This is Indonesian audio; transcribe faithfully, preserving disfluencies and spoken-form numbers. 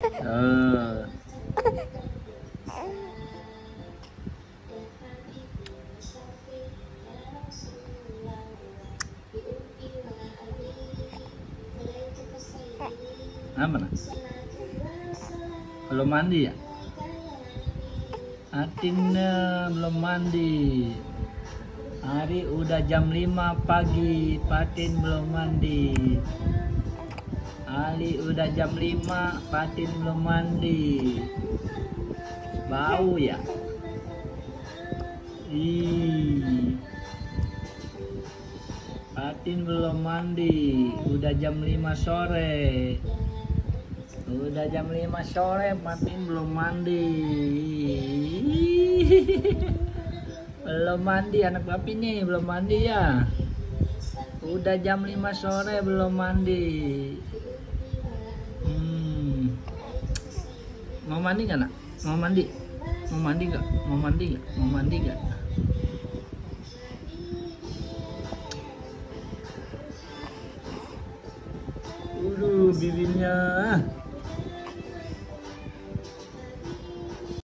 Oh. Apa nak? Belum mandi ya? Atinnya belum mandi. Hari udah jam lima pagi, Patin belum mandi. Ali udah jam lima, Patin belum mandi. Bau ya? Ih. Patin belum mandi, udah jam lima sore. Udah jam lima sore, Patin belum mandi. Belum mandi anak papi nih, belum mandi ya. Udah jam lima sore belum mandi. Hmm. Mau mandi nggak nak? Mau mandi? Mau mandi nggak? Mau mandi nggak? Mau mandi nggak? Udah bibirnya.